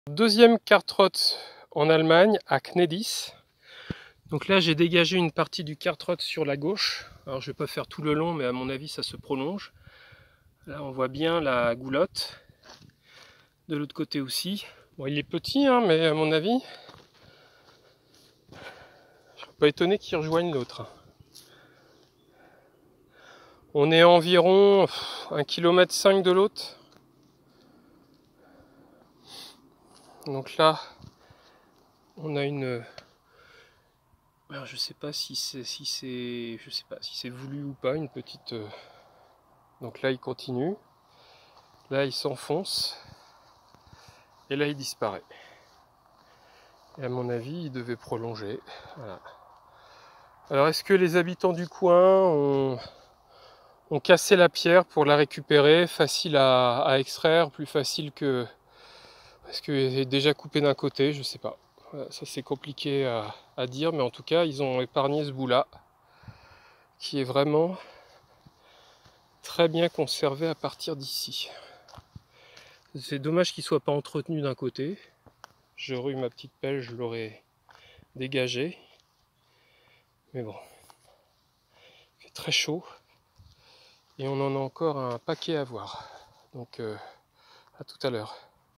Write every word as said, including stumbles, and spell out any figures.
Deuxième Kartrot en Allemagne, à Gnadis. Donc là, j'ai dégagé une partie du Kartrot sur la gauche. Alors, je ne vais pas faire tout le long, mais à mon avis, ça se prolonge. Là, on voit bien la goulotte. De l'autre côté aussi. Bon, il est petit, hein, mais à mon avis, je ne suis pas étonné qu'il rejoigne l'autre. On est à environ un kilomètre cinq de l'autre. Donc là, on a une... Alors, je sais pas si c'est si c'est je sais pas si c'est voulu ou pas, une petite... Donc là, il continue. Là, il s'enfonce. Et là, il disparaît. Et à mon avis, il devait prolonger. Voilà. Alors, est-ce que les habitants du coin ont, ont cassé la pierre pour la récupérer? Facile à, à extraire, plus facile que... Est-ce qu'elle est déjà coupée d'un côté? Je sais pas. Ça, c'est compliqué à, à dire, mais en tout cas, ils ont épargné ce bout-là, qui est vraiment très bien conservé à partir d'ici. C'est dommage qu'il ne soit pas entretenu d'un côté. J'aurais eu ma petite pelle, je l'aurais dégagé. Mais bon, il fait très chaud. Et on en a encore un paquet à voir. Donc, euh, à tout à l'heure.